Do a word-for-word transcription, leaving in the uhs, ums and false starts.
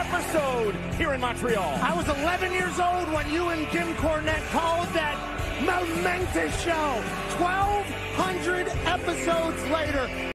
episode here in Montreal. I was eleven years old when you and Jim Cornette called that momentous show. twelve hundred episodes later.